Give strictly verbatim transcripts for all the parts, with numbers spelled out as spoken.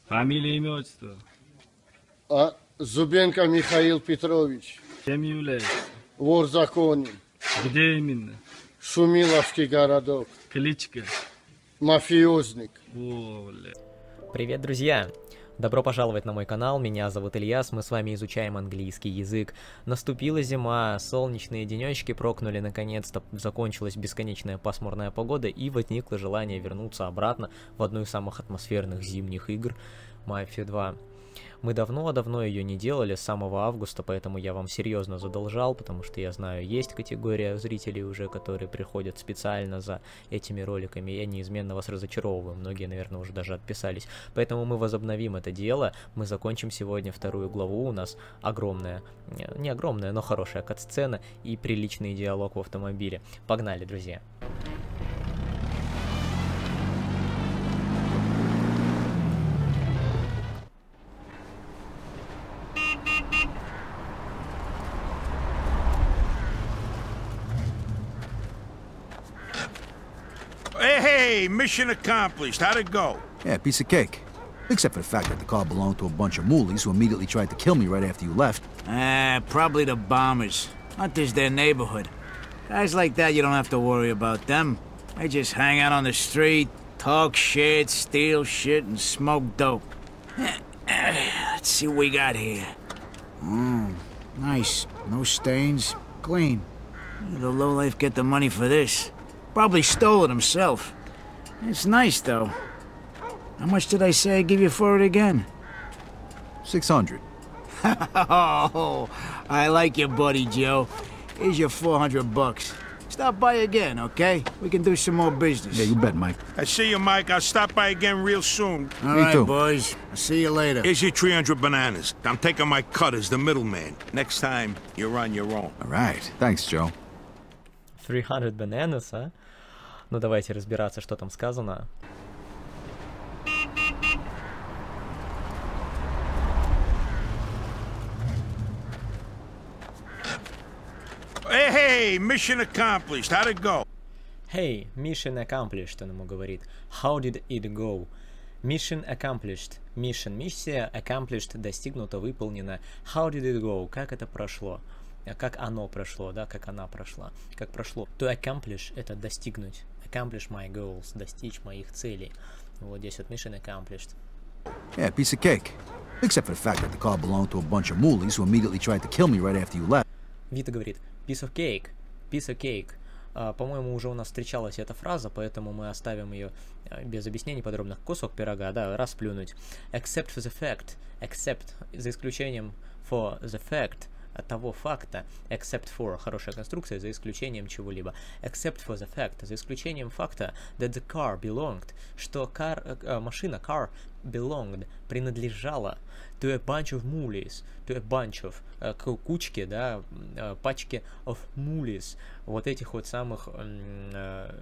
Фамилия, имя, отчество. А Зубенко Михаил Петрович. Кем является? Вор в законе. Где именно? Шумиловский городок. Кличка? Мафиозник. О, бля. Привет, друзья! Добро пожаловать на мой канал, меня зовут Ильяс, мы с вами изучаем английский язык. Наступила зима, солнечные денечки прокнули наконец-то, закончилась бесконечная пасмурная погода и возникло желание вернуться обратно в одну из самых атмосферных зимних игр Мафия два. Мы давно-давно ее не делали, с самого августа, поэтому я вам серьезно задолжал, потому что я знаю, есть категория зрителей уже, которые приходят специально за этими роликами, и я неизменно вас разочаровываю, многие, наверное, уже даже отписались. Поэтому мы возобновим это дело, мы закончим сегодня вторую главу, у нас огромная, не огромная, но хорошая кат-сцена и приличный диалог в автомобиле. Погнали, друзья! Hey, mission accomplished. How'd it go? Yeah, piece of cake. Except for the fact that the car belonged to a bunch of moolies who immediately tried to kill me right after you left. Ah, probably the bombers. Hunter's their neighborhood. Guys like that, you don't have to worry about them. They just hang out on the street, talk shit, steal shit, and smoke dope. Let's see what we got here. Mmm, nice. No stains. Clean. The lowlife get the money for this. Probably stole it himself. It's nice, though. How much did I say I'd give you for it again? Six hundred. Oh, I like you, buddy Joe. Here's your four hundred bucks. Stop by again, okay? We can do some more business. Yeah, you bet, Mike. I see you, Mike. I'll stop by again real soon. All Me right, too. boys. I'll see you later. Here's your three hundred bananas. I'm taking my cut as the middleman. Next time, you're on your own. All right. Thanks, Joe. three hundred bananas, а? Ну давайте разбираться, что там сказано. Hey, hey, mission accomplished. How'd it go? Hey, mission accomplished, он ему говорит. How did it go? Mission accomplished. Mission, миссия, accomplished, достигнуто, выполнено. How did it go? Как это прошло? Как оно прошло, да, как она прошла. Как прошло. To accomplish — это достигнуть. Accomplish my goals, достичь моих целей. Вот здесь вот mission accomplished. Yeah, piece of cake. Except for the fact that the car belonged to a bunch of moolies who immediately tried to kill me right after you left. Вита говорит, piece of cake, piece of cake. А, по-моему, уже у нас встречалась эта фраза, поэтому мы оставим ее без объяснений подробных. Кусок пирога, да, расплюнуть. Except for the fact, except, за исключением for the fact, того факта, except for, хорошая конструкция, за исключением чего-либо, except for the fact, за исключением факта, that the car belonged, что car, э, машина, car, belonged, принадлежала to a bunch of moolies, to a bunch of, э, к кучке, да, э, пачке of moolies, вот этих вот самых э,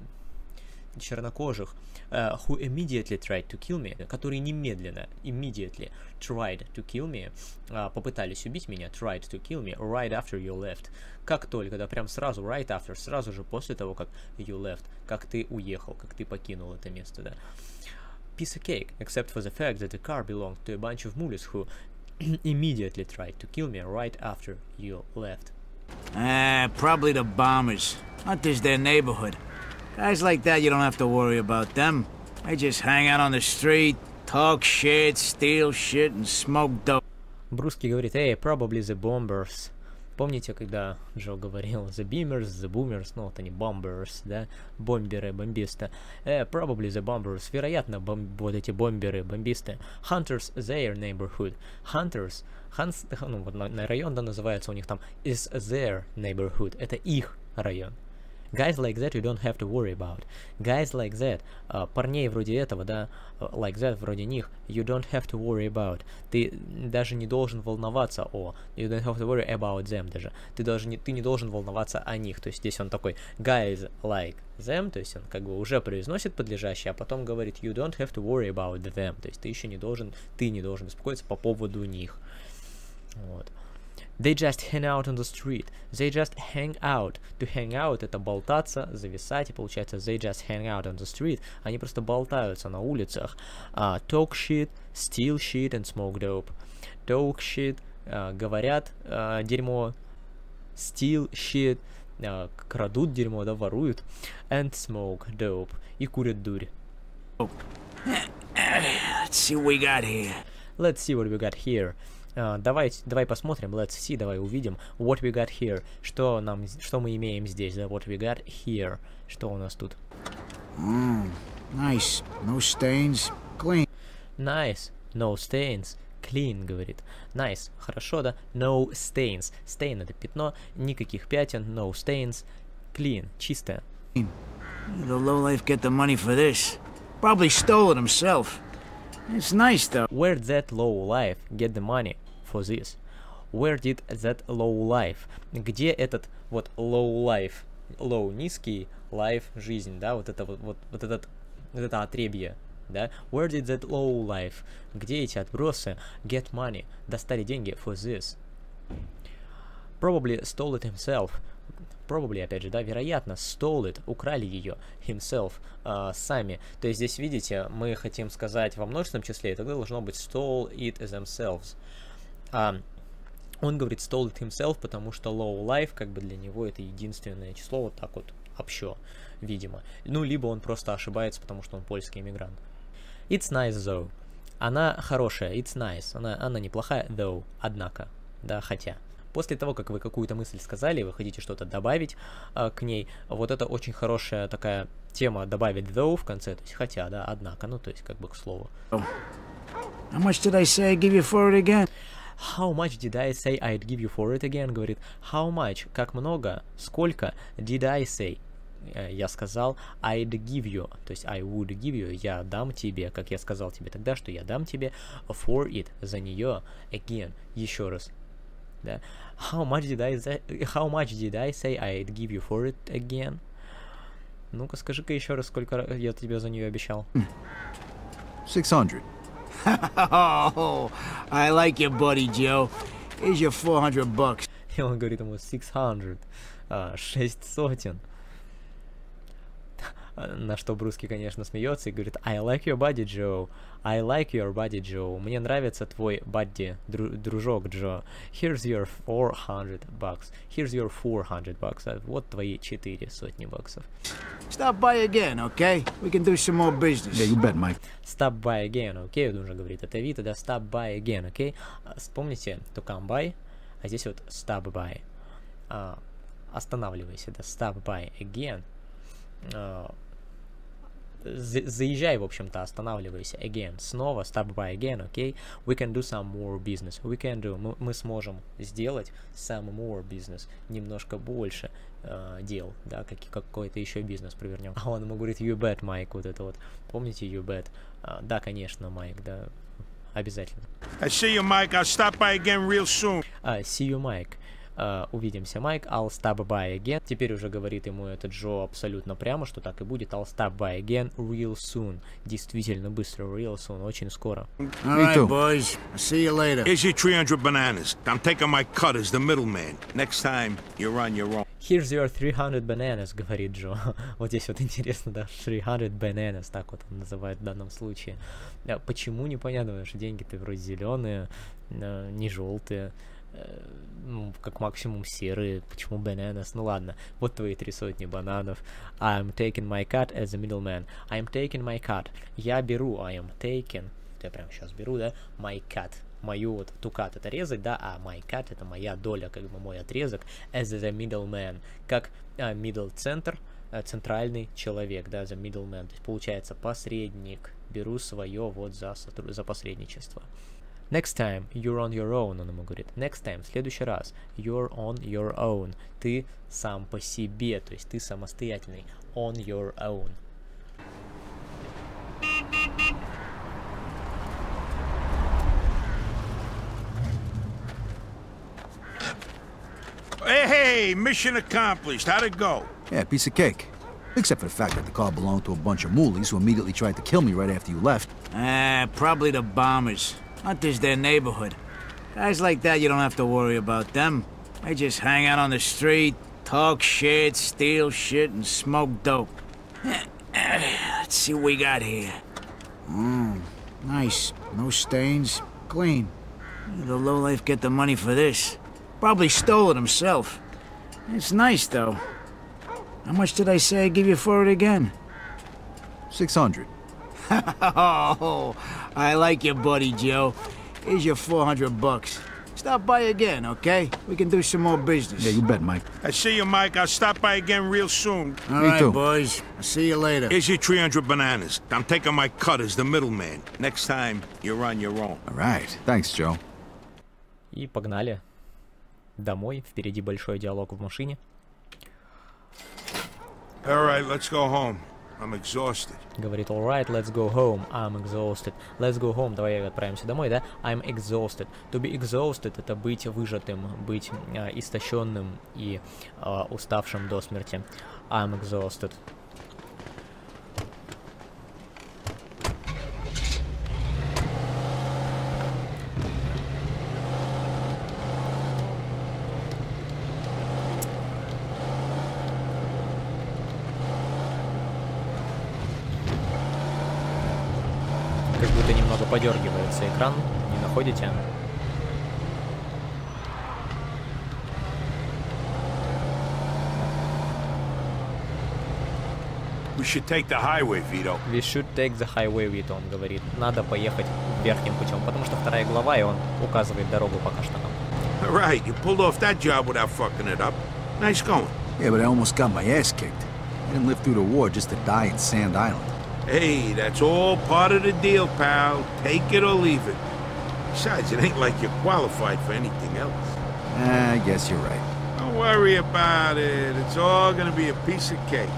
чернокожих, uh, who immediately tried to kill me, которые немедленно, immediately tried to kill me, uh, попытались убить меня, tried to kill me, right after you left. Как только, да, прям сразу, right after, сразу же после того, как you left, как ты уехал, как ты покинул это место, да. Piece of cake, except for the fact that the car belonged to a bunch of moolies who immediately tried to kill me right after you left. Ah, probably the bombers. Hunter's their neighborhood. Guys like that, you don't have to worry about them. They just hang out on the street, talk shit, steal shit, and smoke dope. Бруски говорит, hey, probably the bombers. Помните, когда Джо говорил the beamers, the boomers, ну вот они bombers, да, бомберы, бомбисты. Eh, probably the bombers, вероятно, бом вот эти бомберы, бомбисты. Hunters, their neighborhood. Hunters, Hunts, ну вот на, на район, да, называется у них там is their neighborhood. Это их район. Guys like that you don't have to worry about. Guys like that, uh, парней вроде этого, да, like that, вроде них, you don't have to worry about. Ты даже не должен волноваться о, you don't have to worry about them даже. Ты даже не, ты не должен волноваться о них. То есть здесь он такой, guys like them, то есть он как бы уже произносит подлежащее, а потом говорит, you don't have to worry about them. То есть ты еще не должен, ты не должен беспокоиться по поводу них. Вот. They just hang out on the street. They just hang out. To hang out — это болтаться, зависать, и получается they just hang out on the street. Они просто болтаются на улицах. Uh, talk shit, steal shit and smoke dope. Talk shit, uh, говорят uh, дерьмо. Steal shit, uh, крадут дерьмо, да, воруют. And smoke dope. И курят дурь. Let's see what we got here. Let's see what we got here. Uh, давай, давай посмотрим, let's see, давай увидим what we got here. Что нам, что мы имеем здесь, да, what we got here. Что у нас тут? Mm, nice. No stains. Clean. Nice. No stains. Clean, говорит. Nice. Хорошо, да? No stains. Stain — это пятно. Никаких пятен. No stains. Clean. Чистое. The lowlife get the money for this. Probably stole it himself. It's nice though. Where'd that low life get the money for this? Where did that low life? Где этот вот low life? Low — низкий, life — жизнь, да? Вот это вот, вот, вот этот, вот это отребье, да? Where did that low life? Где эти отбросы get money? Достали деньги for this? Probably stole it himself. Probably, опять же, да, вероятно, stole it, украли ее, himself, uh, сами. То есть здесь, видите, мы хотим сказать во множественном числе, и тогда должно быть stole it themselves. Uh, он говорит stole it himself, потому что low life, как бы для него это единственное число, вот так вот, общо, видимо. Ну, либо он просто ошибается, потому что он польский иммигрант. It's nice, though. Она хорошая, it's nice. Она, она неплохая, though, однако, да, хотя. После того, как вы какую-то мысль сказали, вы хотите что-то добавить а, к ней, вот это очень хорошая такая тема, добавить though в конце, то есть хотя, да, однако, ну, то есть как бы к слову. How much did I say I'd give you for it again? How much did I say I'd give you for it again? Говорит, how much, как много, сколько did I say? Я сказал I'd give you, то есть I would give you, я дам тебе, как я сказал тебе тогда, что я дам тебе for it, за нее, again, еще раз. Да. How much did I say, how much did I say I'd give you for it again? Ну-ка, скажи-ка еще раз, сколько я тебе за нее обещал. Six hundred. Oh, I like you, buddy Joe. Here's your four hundred bucks. И он говорит ему six hundred, а, шесть сотен. На что Бруски, конечно, смеется и говорит I like your buddy, Joe. I like your buddy, Joe. Мне нравится твой buddy, дру дружок, Джо. Here's your four hundred bucks. Here's your four hundred bucks. Вот твои четыре сотни баксов. Stop by again, okay? We can do some more business. Yeah, you bet, Mike. Stop by again, окей? Okay? Он уже говорит, это Вита, да? Stop by again, окей? Okay? Вспомните, to come by, а здесь вот stop by. А, останавливайся, да? Stop by again. А, заезжай, в общем-то, останавливайся, again, снова, stop by again, окей, okay? We can do some more business, we can do, мы, мы сможем сделать some more business, немножко больше э, дел, да, как, какой-то еще бизнес провернем. А он ему говорит, you bet, Майк, вот это вот, помните, you bet? А, да, конечно, Майк, да, обязательно. I see you, Mike. I'll stop by again real soon. А, see you, Mike. Uh, увидимся, Майк. I'll stop by again. Теперь уже говорит ему этот Джо абсолютно прямо, что так и будет. I'll stop by again real soon. Действительно быстро, real soon, очень скоро. All right, boys. I'll see you later. Here's your three hundred bananas. I'm taking my cut as the middleman. Next time, you're on your own. Here's your three hundred bananas, говорит Джо. Вот здесь вот интересно, да, three hundred bananas, так вот он называет в данном случае. Почему, непонятно, потому что деньги-то вроде зеленые, не желтые. Ну, как максимум серые, почему bananas, ну ладно, вот твои три сотни бананов. I'm taking my cut as a middleman. I'm taking my cut. Я беру, I am taking, я прямо сейчас беру, да, my cut. Мою вот, to cut это резать, да, а my cut это моя доля, как бы мой отрезок, as a middleman, как uh, middle центр, uh, центральный человек, да, the middleman, то есть получается посредник, беру свое вот за, за посредничество. Next time, you're on your own, он ему говорит. Next time, в следующий раз, you're on your own. Ты сам по себе, то есть ты самостоятельный. On your own. Hey, hey, mission accomplished. How'd it go? Yeah, piece of cake. Except for the fact that the car belonged to a bunch of moolies who immediately tried to kill me right after you left. Ah, uh, probably the bombers. Not this their neighborhood. Guys like that, you don't have to worry about them. They just hang out on the street, talk shit, steal shit, and smoke dope. Let's see what we got here. Mmm, nice. No stains. Clean. The lowlife get the money for this. Probably stole it himself. It's nice, though. How much did I say I'd give you for it again? Six hundred. Oh, I like you, buddy Joe. Here's your four hundred bucks. Stop by again, okay? We can do some more business. Yeah, you bet, Mike. I see you, Mike. I'll stop by again real soon. All Me right, too. boys. I'll see you later. Here's your three hundred bananas. I'm taking my cut as the middleman. Next time, you're on your own. All right. Thanks, Joe. И погнали домой. Впереди большой диалог в машине. All right, let's go home. I'm exhausted. Говорит, alright, let's go home. I'm exhausted. Let's go home. Давай отправимся домой, да? I'm exhausted. To be exhausted — это быть выжатым, быть э, истощенным и э, уставшим до смерти. I'm exhausted. Как будто немного подергивается экран, не находите? We should take the highway, Vito. We should take the highway, Vito, он говорит. Надо поехать верхним путем, потому что вторая глава, и он указывает дорогу пока что нам. All right, you pulled off that job without fucking it up. Nice going. Yeah, but I almost got my ass kicked. I didn't live through the war just to die in Sand Island. Hey, that's all part of the deal, pal. Take it or leave it. Besides, it ain't like you're qualified for anything else. Ah, I guess you're right. Don't worry about it. It's all gonna be a piece of cake.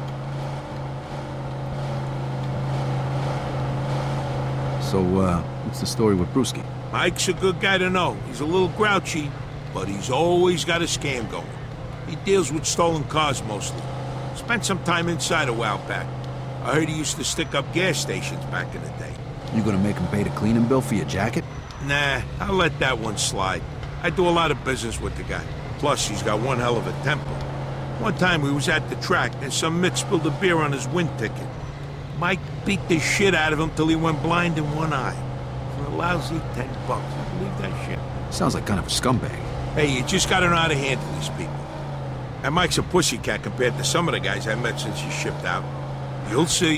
So, uh, what's the story with Brewski? Mike's a good guy to know. He's a little grouchy, but he's always got a scam going. He deals with stolen cars mostly. Spent some time inside a while back. I heard he used to stick up gas stations back in the day. You gonna make him pay the cleaning bill for your jacket? Nah, I'll let that one slide. I do a lot of business with the guy. Plus, he's got one hell of a temper. One time we was at the track and some mitt spilled a beer on his wind ticket. Mike beat the shit out of him till he went blind in one eye. For a lousy ten bucks. You believe that shit? Sounds like kind of a scumbag. Hey, you just gotta know how to handle these people. And Mike's a pussycat compared to some of the guys I met since he shipped out. You'll see.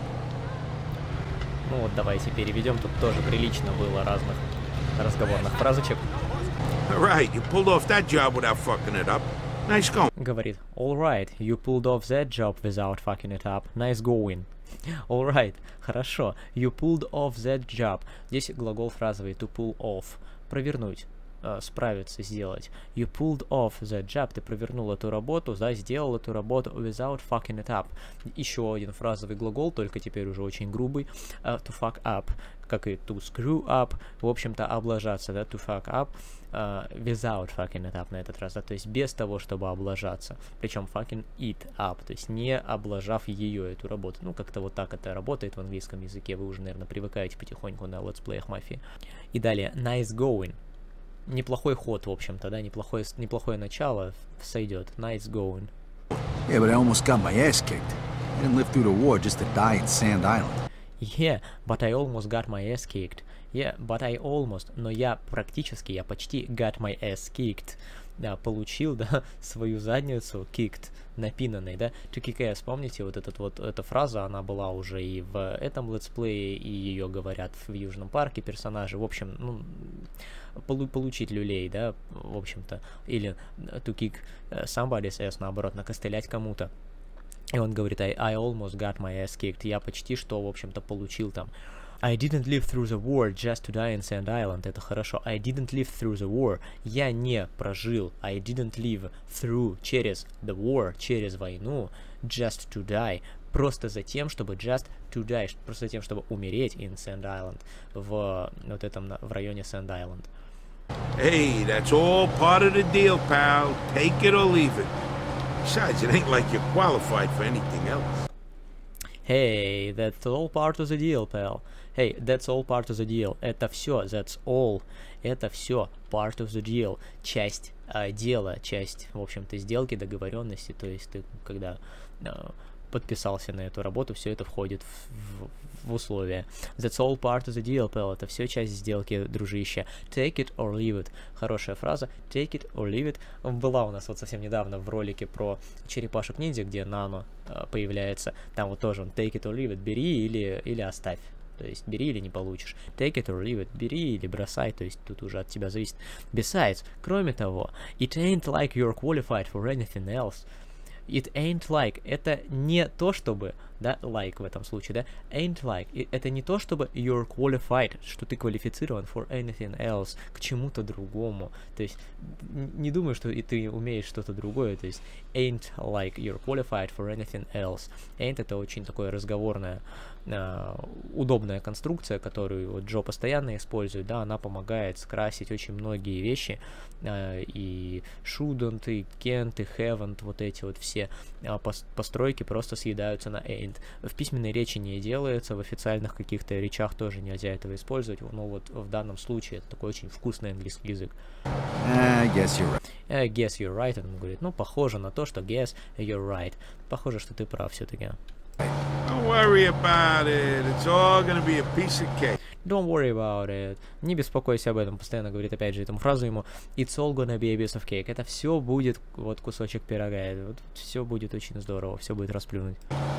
Ну вот давайте переведем. Тут тоже прилично было разных разговорных фразочек. All right, you pulled off that job without fucking it up. Nice going. Говорит, alright, you pulled off that job without fucking it up. Nice going. Alright, хорошо. You pulled off that job. Здесь глагол фразовый to pull off. Провернуть. Справиться, сделать. You pulled off that job. Ты провернул эту работу, да, сделал эту работу without fucking it up. Еще один фразовый глагол, только теперь уже очень грубый. Uh, to fuck up. Как и to screw up. В общем-то, облажаться, да, to fuck up. Uh, without fucking it up на этот раз, да, то есть без того, чтобы облажаться. Причем fucking it up, то есть не облажав ее, эту работу. Ну, как-то вот так это работает в английском языке. Вы уже, наверное, привыкаете потихоньку на летсплеях мафии. И далее, nice going. Неплохой ход, в общем-то, да, неплохое, неплохое начало сойдет. Nice going. Yeah, but I almost got my ass kicked. I didn't live through the war just to die in Sand Island. Yeah, but I almost got my ass kicked. Yeah, but I almost, но я практически, я почти got my ass kicked. Да, получил, да, свою задницу kicked, напинанной, да. To kick ass, помните, вот, этот, вот эта фраза, она была уже и в этом летсплее, и ее говорят в Южном парке персонажи. В общем, ну, полу получить люлей, да, в общем-то. Или to kick somebody's ass, наоборот, накостылять кому-то. И он говорит, I, I almost got my ass kicked. Я почти что, в общем-то, получил там. I didn't live through the war just to die in Sand Island. Это хорошо. I didn't live through the war. Я не прожил. I didn't live through, через the war, через войну, just to die. Просто за тем, чтобы just to die. Просто за тем, чтобы умереть in Sand Island. В вот этом, в районе Sand Island. Hey, that's all part of the deal, pal. Take it or leave it. Besides, it ain't like you're qualified for anything else. Hey, that's all part of the deal, pal. Hey, that's all part of the deal. Это все, that's all. Это все part of the deal. Часть э, дела, часть, в общем-то, сделки, договоренности. То есть ты, когда э, подписался на эту работу, все это входит в, в, в условия. That's all part of the deal, pal. Это все часть сделки, дружище. Take it or leave it. Хорошая фраза. Take it or leave it. Была у нас вот совсем недавно в ролике про черепашек-ниндзя, где Нано э, появляется. Там вот тоже он take it or leave it. Бери или, или оставь. То есть бери или не получишь. Take it or leave it. Бери или бросай. То есть тут уже от тебя зависит. Besides, кроме того, it ain't like you're qualified for anything else. It ain't like. Это не то, чтобы, да, like в этом случае, да, ain't like. И это не то, чтобы you're qualified, что ты квалифицирован for anything else, к чему-то другому. То есть не думаю, что и ты умеешь что-то другое. То есть ain't like you're qualified for anything else. Ain't это очень такое разговорное, э, удобная конструкция, которую вот Джо постоянно использует, да, она помогает скрасить очень многие вещи, э, и shouldn't, и can't, и haven't, вот эти вот все э, постройки просто съедаются на ain't. В письменной речи не делается, в официальных каких-то речах тоже нельзя этого использовать, но вот в данном случае это такой очень вкусный английский язык. I guess you're right. I guess you're right, он говорит, ну, похоже на то, что guess you're right. Похоже, что ты прав все-таки. Don't worry about it. It's all gonna be a piece of cake. Don't worry about it. Не беспокойся об этом. Постоянно говорит опять же этому фразу ему. It's all gonna be a piece of cake. Это все будет вот кусочек пирога. Вот, все будет очень здорово. Все будет расплюнуть.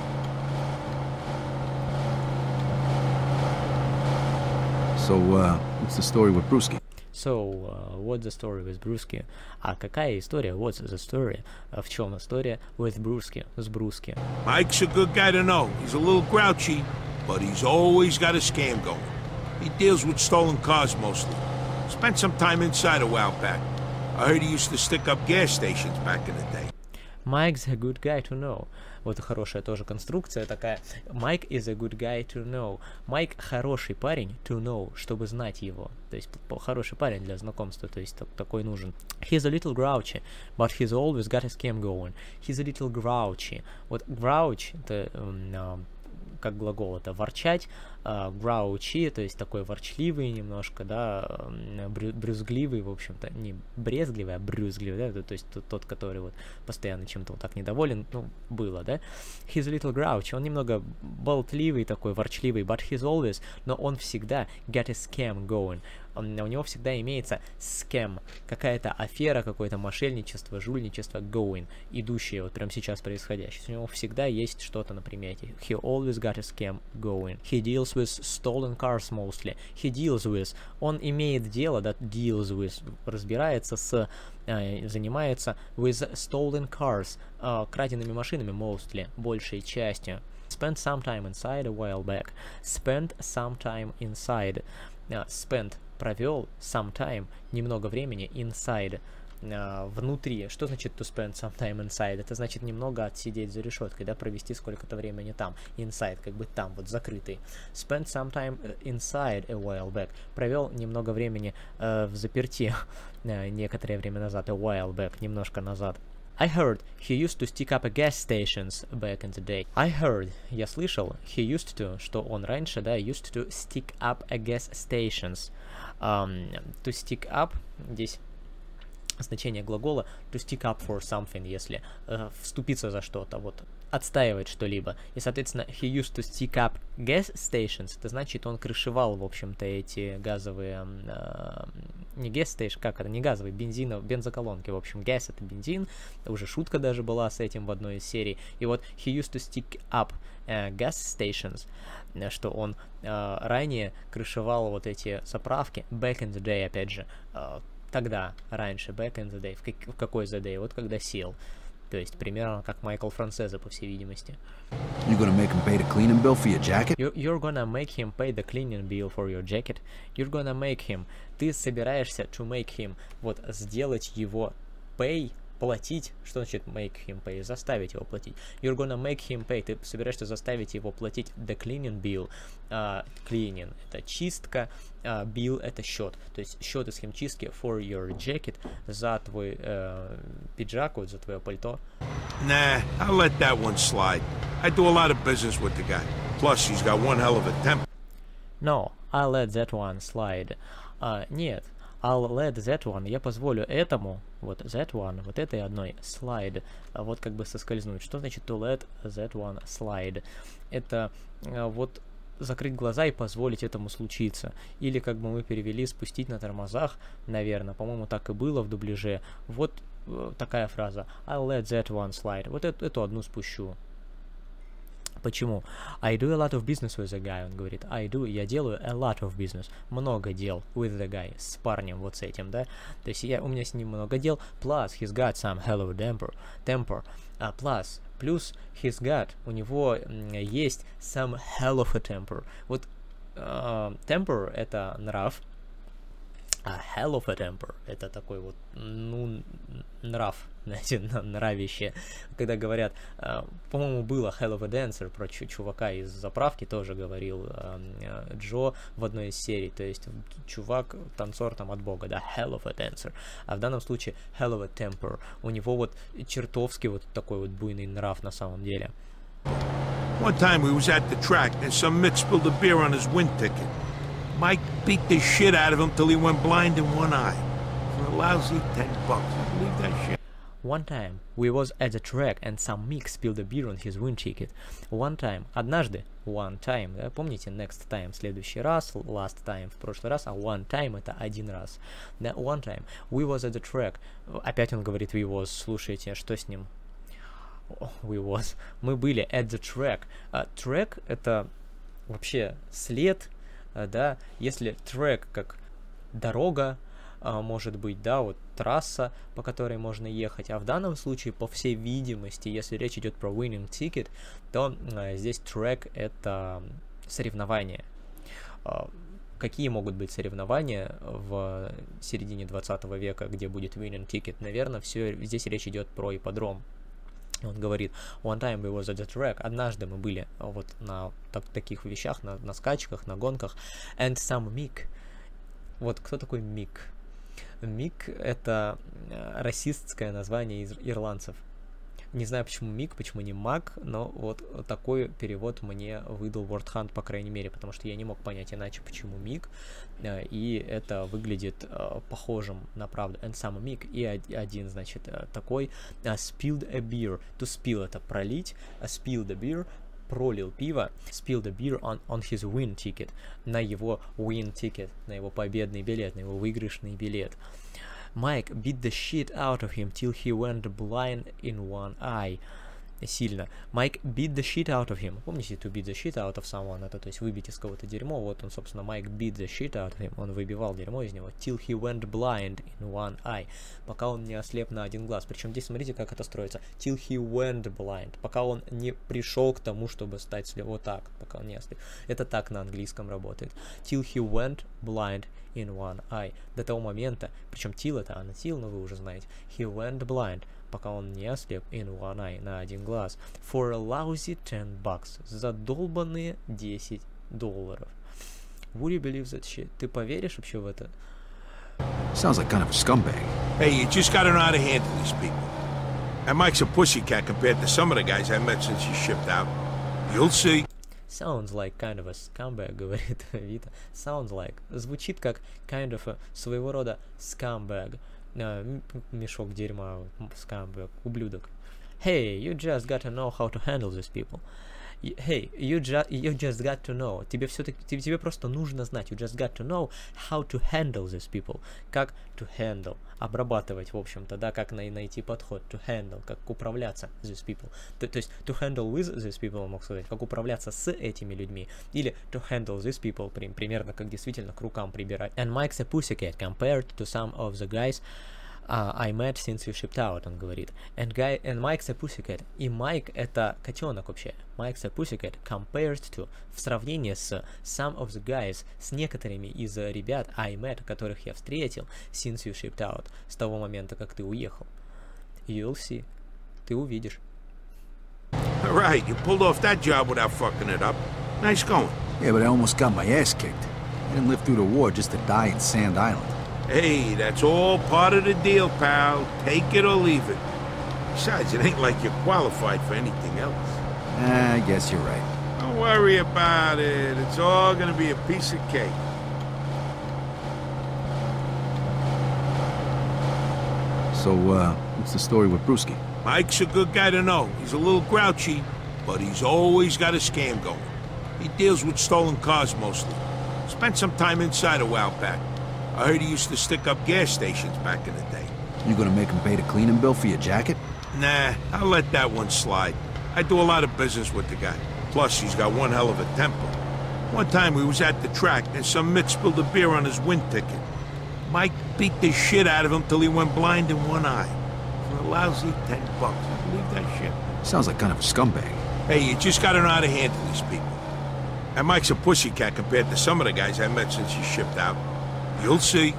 So, uh, what's the story with Brewski? So, uh, what's the story with Brewski? А какая история? What's the story? А в чем история with Brewski? С Брюски. Mike's a good guy to know. He's a little grouchy, but he's always got a scam going. He deals with stolen cars mostly. Spent some time inside a while back. I heard he used to stick up gas stations back in the day. Mike's a good guy to know. Вот хорошая тоже конструкция такая. Mike is a good guy to know. Майк хороший парень to know, чтобы знать его. То есть хороший парень для знакомства, то есть такой нужен. He's a little grouchy, but he's always got a scam going. He's a little grouchy. Вот grouch, это uh, как глагол, это ворчать, uh, grouchy, то есть такой ворчливый немножко, да, брю брюзгливый, в общем-то, не брезгливый, а брюзгливый, да, то есть тот, тот, который вот постоянно чем-то вот так недоволен, ну, было, да. He's a little grouchy, он немного болтливый такой, ворчливый, but he's always, но он всегда got a scam going. Он, у него всегда имеется scam, какая-то афера, какое-то мошенничество, жульничество going, идущее вот прямо сейчас происходящее. У него всегда есть что-то на примете. He always got a scam going. He deals with stolen cars mostly. He deals with. Он имеет дело, да, deals with, разбирается с, э, занимается with stolen cars, э, краденными машинами mostly, большей частью. Spent some time inside a while back. Spent some time inside. Uh, spent провел some time, немного времени, inside, uh, внутри. Что значит to spend some time inside? Это значит немного отсидеть за решеткой, да, провести сколько-то времени там. Inside, как бы там, вот закрытый. Spent some time inside a while back. Провел немного времени uh, в заперти uh, некоторое время назад. A while back, немножко назад. I heard he used to stick up a gas stations back in the day. I heard, я слышал, he used to, что он раньше, да, used to stick up a gas stations. Um, to stick up, здесь значение глагола to stick up for something, если uh, вступиться за что-то, вот, отстаивать что-либо. И, соответственно, he used to stick up gas stations, это значит, он крышевал, в общем-то, эти газовые, uh, не gas station, как это, не газовые, бензинов, бензоколонки, в общем, gas это бензин, уже шутка даже была с этим в одной из серий. И вот he used to stick up uh, gas stations, что он uh, ранее крышевал вот эти заправки, back in the day, опять же, uh, тогда, раньше, back in the day, в, как, в какой the day, вот когда сел. То есть, примерно как Майкл Францезе, по всей видимости. You're gonna make him pay the cleaning bill for your jacket? You, you're gonna make him pay the cleaning bill for your jacket. You're gonna make him. Ты собираешься to make him, вот, сделать его pay, платить. Что значит make him pay? Заставить его платить. You're gonna make him pay. Ты собираешься заставить его платить the cleaning bill. Uh, cleaning — это чистка, uh, bill — это счет. То есть счет из химчистки for your jacket, за твой uh, пиджак, вот за твое пальто. Nah, I'll let that one slide. I do a lot of business with the guy. Plus, he's got one hell of a temper. No, I'll let that one slide. Uh, нет, I'll let that one, я позволю этому, вот that one, вот этой одной, slide, вот как бы соскользнуть. Что значит to let that one slide? Это uh, вот закрыть глаза и позволить этому случиться. Или, как бы мы перевели, спустить на тормозах, наверное, по-моему, так и было в дубляже. Вот uh, такая фраза. I'll let that one slide. Вот эту, эту одну спущу. Почему? I do a lot of business with the guy, он говорит. I do, я делаю a lot of business, много дел with the guy, с парнем, вот с этим, да? То есть я, у меня с ним много дел, plus he's got some hell of a temper, temper, uh, plus, плюс he's got, у него есть some hell of a temper. Вот uh, temper — это нрав, а hell of a temper — это такой вот, ну, нрав, знаете, нравище. Когда говорят, uh, по-моему, было hell of a dancer, про чувака из заправки тоже говорил uh, Джо в одной из серий, то есть чувак, танцор там от бога, да, hell of a dancer. А в данном случае hell of a temper. У него вот чертовски вот такой вот буйный нрав на самом деле. One time we was at the track and some mitt spilled a beer on his wind ticket. Mike beat the shit out of him till he went blind in one eye. For a lousy ten bucks. I believe that shit. One time we was at the track and some Mick spilled a beer on his wind ticket. One time, однажды, one time, да, помните, next time, следующий раз, last time, в прошлый раз, а one time — это один раз. Да, one time we was at the track. Опять он говорит we was, слушайте, что с ним? Oh, we was. Мы были at the track. Uh, track — это вообще след, uh, да, если track как дорога, Uh, может быть, да, вот трасса, по которой можно ехать, а в данном случае, по всей видимости, если речь идет про winning ticket, то uh, здесь track — это соревнования. Uh, какие могут быть соревнования в середине двадцатого века, где будет winning ticket? Наверное, все здесь речь идет про ипподром. Он говорит, one time we was at the track, однажды мы были вот на так, таких вещах, на, на скачках, на гонках, and some Mick. Вот кто такой Мик? Мик — это расистское название из ирландцев. Не знаю, почему Мик, почему не Мак, но вот такой перевод мне выдал WordHunt, по крайней мере, потому что я не мог понять иначе, почему Мик, и это выглядит похожим на правду. And some Mick, и один, значит, такой spilled a beer. To spill — это пролить, a spilled a beer — пролил пиво, spilled a beer on, on his win ticket, на его win ticket, на его победный билет, на его выигрышный билет. Mike beat the shit out of him till he went blind in one eye. Сильно. Mike beat the shit out of him. Помните, to beat the shit out of someone, это то есть выбить из кого-то дерьмо. Вот он, собственно, Mike beat the shit out of him. Он выбивал дерьмо из него. Till he went blind in one eye. Пока он не ослеп на один глаз. Причем здесь смотрите, как это строится. Till he went blind. Пока он не пришел к тому, чтобы стать слепым. Вот так. Пока он не ослеп. Это так на английском работает. Till he went blind in one eye. До того момента, причем till это until, но вы уже знаете. He went blind. Пока он не ослеп, in one eye, на один глаз. For a lousy ten bucks. За долбанные десять долларов. Would you believe that shit? Ты поверишь вообще в это? Sounds like kind of a scumbag. Hey, you just gotta know how to handle these people. And Mike's a pussycat compared to some of the guys I met since he shipped out. You'll see. Sounds like kind of a scumbag, говорит Вита. Sounds like. Звучит как kind of a, своего рода scumbag. Uh, мешок дерьма, scumbag, ублюдок. Hey, you just got to know how to handle these people. Hey, you just you just got to know. Тебе все-таки тебе, тебе просто нужно знать. You just got to know how to handle these people. Как to handle, обрабатывать, в общем-то, да, как най- найти подход. To handle, как управляться these people. То, то есть to handle with these people, мог сказать, как управляться с этими людьми. Или to handle these people, при, примерно как действительно к рукам прибирать. And Mike's a pussycat compared to some of the guys Uh, I met since you shipped out, он говорит. And, guy, and Mike's a pussycat. И Майк — это котенок вообще. Mike's a pussycat compared to, в сравнении с some of the guys, с некоторыми из ребят I met, которых я встретил, since you shipped out, с того момента, как ты уехал. You'll see. Ты увидишь. All right, you pulled off that job without fucking it up. Nice going. Yeah, but I almost got my ass kicked. I didn't live through the war just to die in Sand Island. Hey, that's all part of the deal, pal. Take it or leave it. Besides, it ain't like you're qualified for anything else. Ah, I guess you're right. Don't worry about it. It's all gonna be a piece of cake. So, uh, what's the story with Brewski? Mike's a good guy to know. He's a little grouchy, but he's always got a scam going. He deals with stolen cars mostly. Spent some time inside a while back. I heard he used to stick up gas stations back in the day. You gonna make him pay the cleaning bill for your jacket? Nah, I'll let that one slide. I do a lot of business with the guy. Plus, he's got one hell of a temper. One time we was at the track and some mitt spilled a beer on his wind ticket. Mike beat the shit out of him till he went blind in one eye. For a lousy ten bucks. You believe that shit? Sounds like kind of a scumbag. Hey, you just gotta know how to handle these people. And Mike's a pussycat compared to some of the guys I met since he shipped out. You'll see.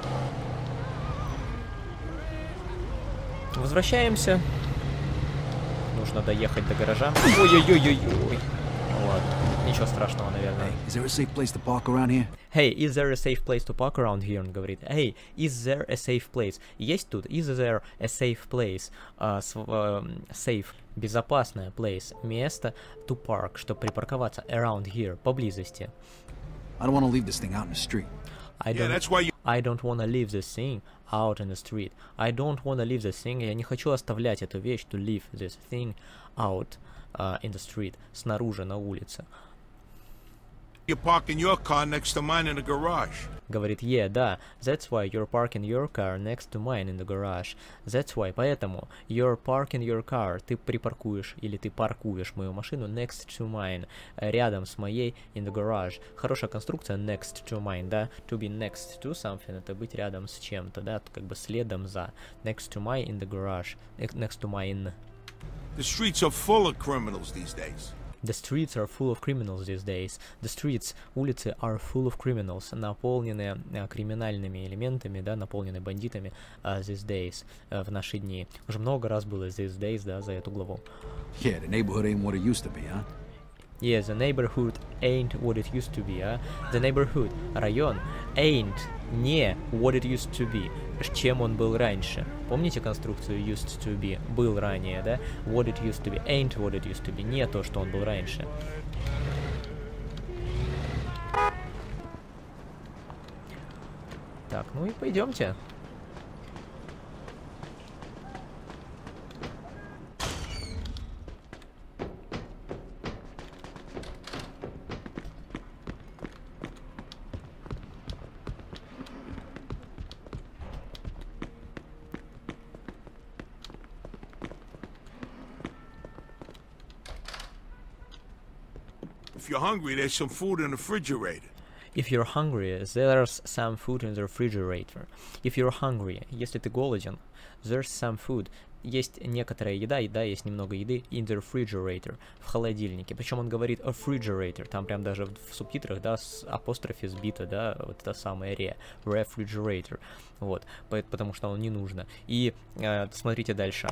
Возвращаемся. Нужно доехать до гаража. Ой-ой-ой-ой-ой. Ну ладно, ничего страшного, наверное. Is there a safe place to park around here? Hey, is there a safe place to park around here? Он говорит. Hey, is there a safe place? Есть тут? Is there a safe place? Uh, uh, safe. Безопасное place. Место to park, чтобы припарковаться. Around here. Поблизости. I don't want to leave this thing out in the street. I Yeah, don't, that's why you... I don't wanna leave this thing out in the street. I don't wanna leave this thing. Я не хочу оставлять эту вещь. To leave this thing out uh, in the street. Снаружи, на улице. You're parking your car next to mine in the garage. Говорит, yeah, да, that's why you're parking your car next to mine in the garage. That's why, поэтому, you're parking your car, ты припаркуешь, или ты паркуешь мою машину next to mine, рядом с моей in the garage. Хорошая конструкция next to mine, да, to be next to something, это быть рядом с чем-то, да, как бы следом за. Next to my in the garage, next to mine. The streets are full of criminals these days. The streets are full of criminals these days. The streets, улицы, are full of criminals, наполнены uh, криминальными элементами, да, наполнены бандитами uh, these days, uh, в наши дни. Уже много раз было these days, да, за эту главу. Yeah, the neighborhood ain't what it used to be, huh? Yeah, the neighborhood ain't what it used to be, а? The neighborhood, район, ain't, не what it used to be, чем он был раньше. Помните конструкцию used to be? Был ранее, да? What it used to be, ain't what it used to be, не то, что он был раньше. Так, ну и пойдемте. If you're hungry, there's some food in the refrigerator. If you're hungry, there's some food in the refrigerator. If you're hungry, если ты голоден, there's some food. Есть некоторая еда, еда, есть немного еды in the refrigerator, в холодильнике. Причем он говорит refrigerator, там прям даже в субтитрах, да, с апострофе сбито, да, вот это самое ре, refrigerator, вот, потому что оно не нужно. И э, смотрите дальше.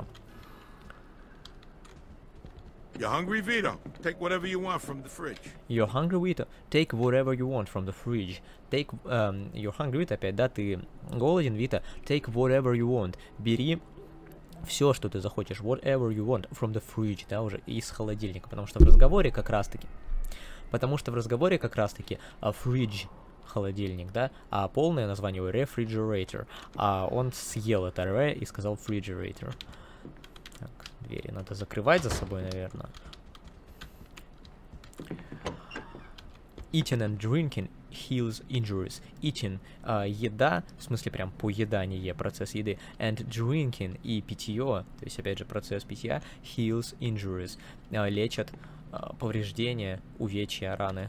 You're hungry, Vito? Take whatever you want from the fridge. You're hungry, Vito? Take whatever you want from the fridge. Take, um, you're hungry, Vito, опять, да, ты голоден, Vito? Take whatever you want. Бери все, что ты захочешь. Whatever you want from the fridge, да, уже из холодильника. Потому что в разговоре как раз-таки, потому что в разговоре как раз-таки uh, fridge, холодильник, да, а полное название refrigerator. А он съел это re и сказал refrigerator. Так, двери надо закрывать за собой, наверное. Eating and drinking heals injuries. Eating uh, еда, в смысле прям поедание, процесс еды. And drinking и питье, то есть опять же процесс питья, heals injuries. Uh, лечат uh, повреждения, увечья, раны.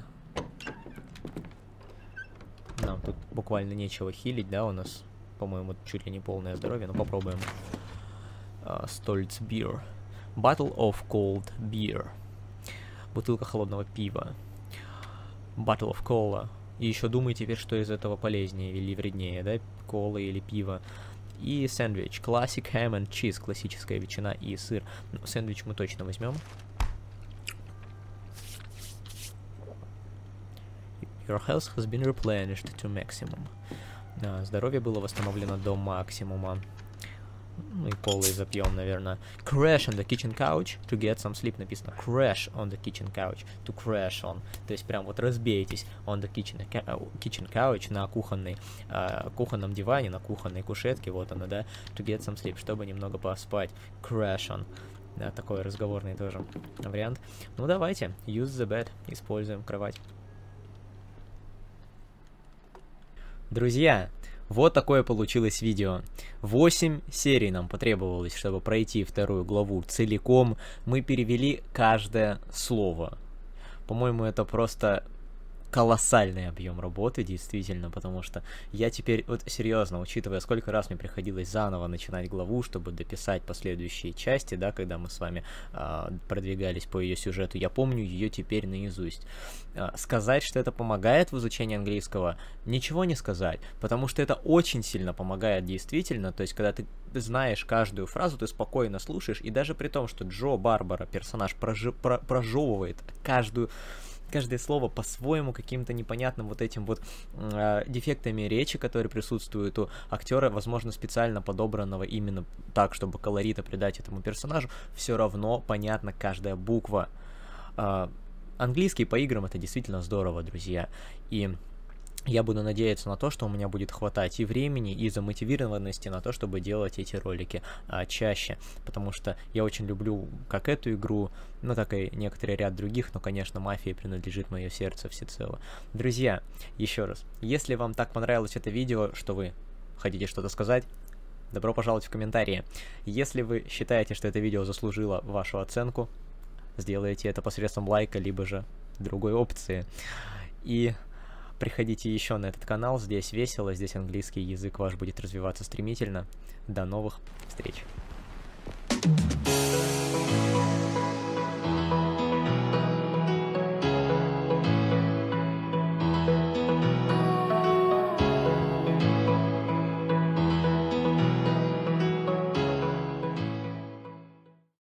Нам тут буквально нечего хилить, да, у нас, по-моему, чуть ли не полное здоровье, но попробуем. Uh, Stolz beer. Bottle of cold beer. Бутылка холодного пива. Bottle of cola. И еще думай теперь, что из этого полезнее или вреднее, да? Кола или пиво. И сэндвич. Classic ham and cheese. Классическая ветчина и сыр. Ну, сэндвич мы точно возьмем. Your health has been replenished to maximum. А, здоровье было восстановлено до максимума. Ну и колы запьем, наверное. Crash on the kitchen couch to get some sleep. Написано crash on the kitchen couch. To crash on. То есть прям вот разбейтесь on the kitchen, kitchen couch на кухонной, uh, кухонном диване, на кухонной кушетке. Вот она, да. To get some sleep. Чтобы немного поспать. Crash on. Да, такой разговорный тоже вариант. Ну давайте. Use the bed. Используем кровать. Друзья, вот такое получилось видео. восемь серий нам потребовалось, чтобы пройти вторую главу целиком. Мы перевели каждое слово. По-моему, это просто колоссальный объем работы, действительно, потому что я теперь, вот серьезно, учитывая, сколько раз мне приходилось заново начинать главу, чтобы дописать последующие части, да, когда мы с вами э, продвигались по ее сюжету, я помню ее теперь наизусть. Э, сказать, что это помогает в изучении английского, ничего не сказать, потому что это очень сильно помогает действительно, то есть, когда ты знаешь каждую фразу, ты спокойно слушаешь, и даже при том, что Джо Барбара, персонаж, прожи, про, прожевывает каждую каждое слово по-своему, каким-то непонятным вот этим вот э, дефектами речи, которые присутствуют у актера, возможно, специально подобранного именно так, чтобы колорита придать этому персонажу, все равно понятна каждая буква. Э, английский по играм — это действительно здорово, друзья, и я буду надеяться на то, что у меня будет хватать и времени, и замотивированности на то, чтобы делать эти ролики а, чаще, потому что я очень люблю как эту игру, ну, так и некоторый ряд других, но, конечно, Мафии принадлежит мое сердце всецело. Друзья, еще раз, если вам так понравилось это видео, что вы хотите что-то сказать, добро пожаловать в комментарии. Если вы считаете, что это видео заслужило вашу оценку, сделайте это посредством лайка, либо же другой опции. И приходите еще на этот канал, здесь весело, здесь английский язык ваш будет развиваться стремительно. До новых встреч!